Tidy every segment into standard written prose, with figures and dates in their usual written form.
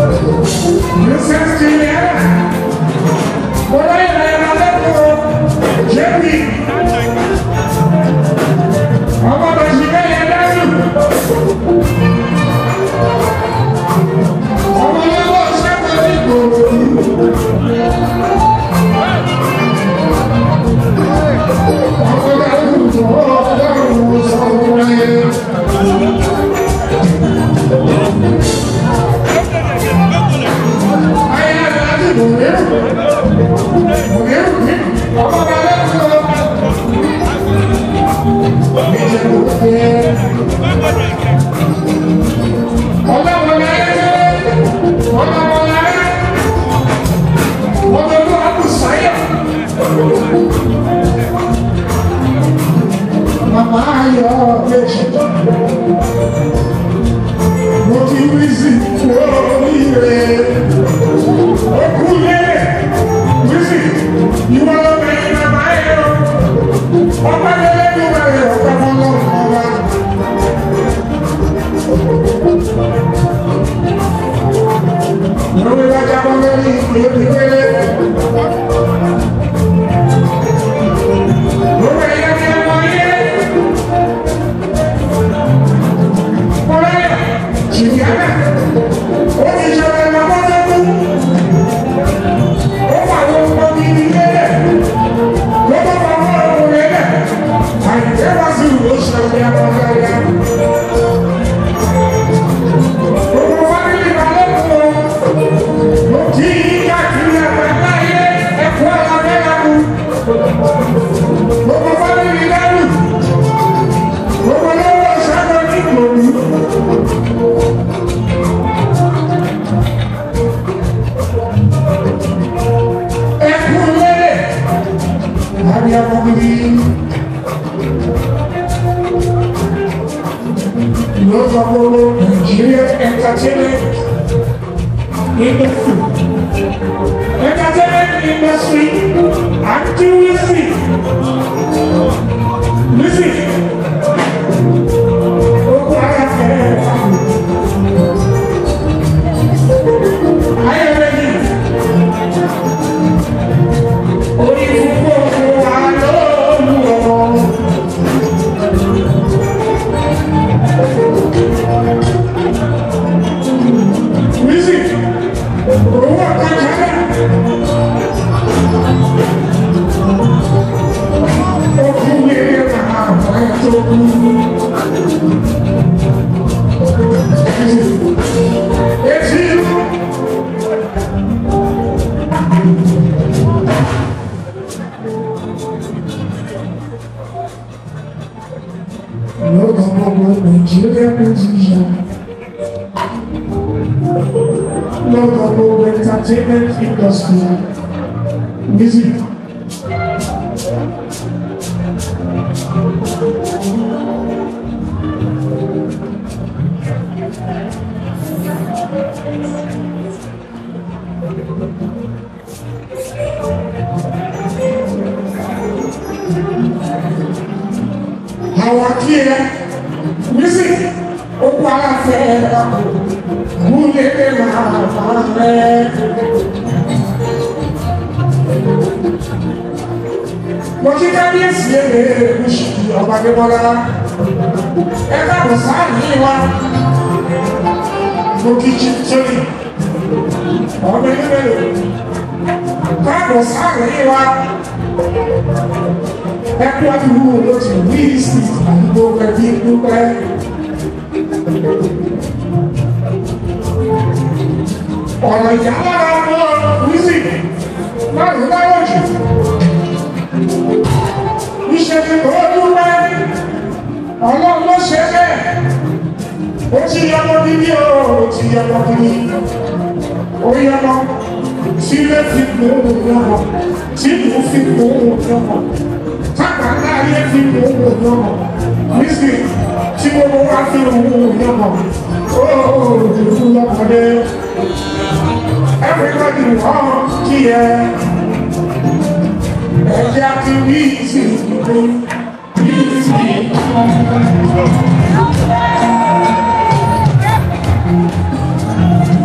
Princess Julian, Morayo, Julian, ọmọ bàṣìkẹ́ yẹn dájú. Ọmọ lọ́wọ́ ṣẹ́kọ̀ọ́ ní gbòòrò. Ọmọ dájú tó ọlọ́run sọ̀rọ̀ rẹ̀. Ayé àti bòmírù. Bòmírù ní ọmọ balẹ̀ tó. Julian entertainment industry, activity, music. I am ready. Entertainment industry, music. Our clear music. Mo kí kábíyèsí èrè Wizkid ọba Adébọ́lá ẹ káàbọ̀ sáàyè wa mo kí Julian ọmọ ìbẹ̀rẹ̀ káàbọ̀ sáàyè wa ẹ kú àdúgbò ló ti Wizkid àdúgbò pẹ̀lú dúpẹ́. Ọ̀rọ̀ ìyálára ọmọ Wizkid máa ń dáwọ́ jù. Ìṣẹ̀lẹ̀ tó dúpẹ́, ọlọ́run ló ṣe bẹ́ẹ̀. Ó ti yọmọ bíbí o, ó ti yọmọ bíbí. Ó yọmọ tí ilé fi kún òun yọmọ, tí ìlú fi kún òun yọmọ, tápàlá ayé fi kún òun yọmọ. Wizkid tí gbogbo wa fi òun yọmọ. Ó dùdú lọ́kọ̀dé. Everybody wants to hear. And you have to Wizkid.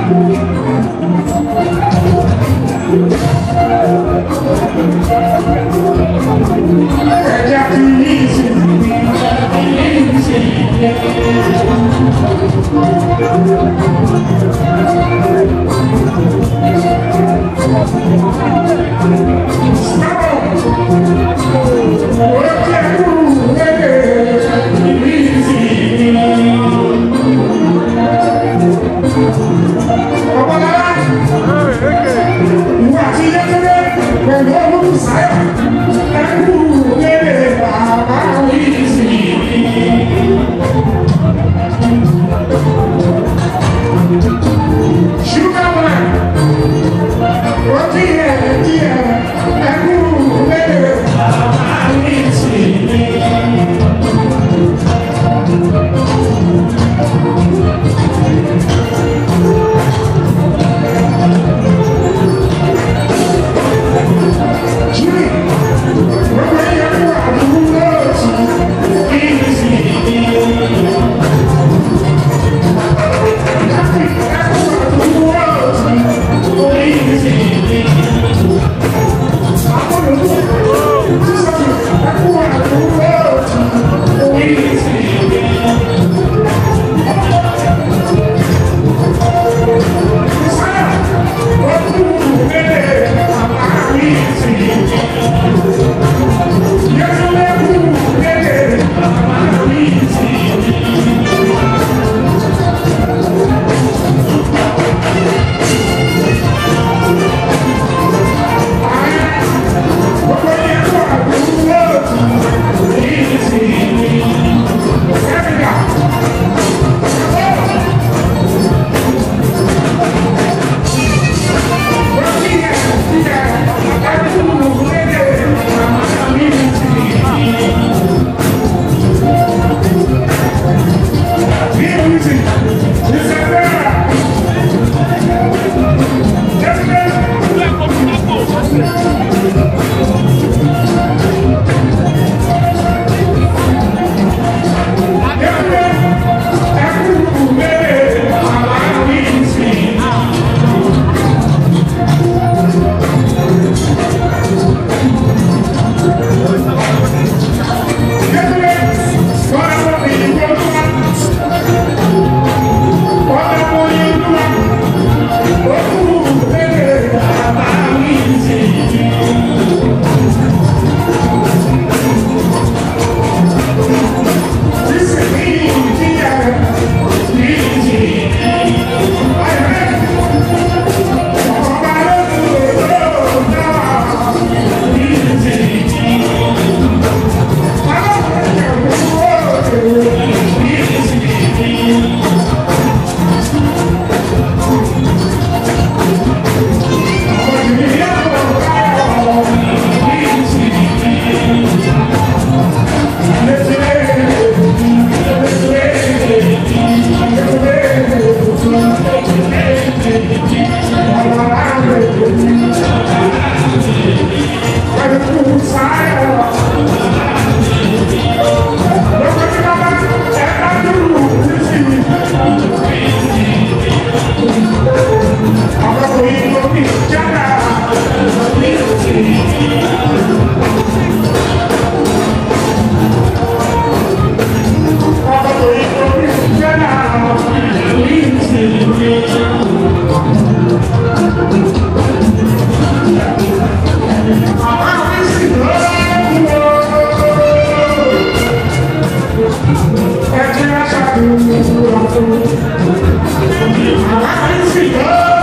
I see